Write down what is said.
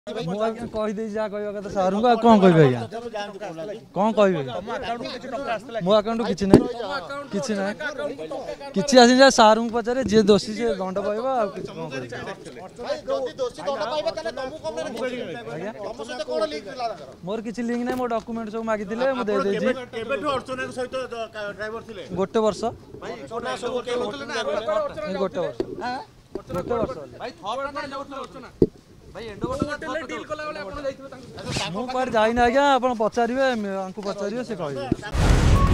कहीदे जहाँ कह कथा सारू को कौन कह आज्ञा कौन कह मो आकाउंट किसी ना किसी ना किसी आसी सारू को पचारे जी दोषी से दंड पाइब मोर किसी लिंक ना मो डॉक्यूमेंट सब मागी मुझे गोटे वर्ष गोटे वर्ष मुझे जाइना आज्ञा आप पचारे पचारे से कह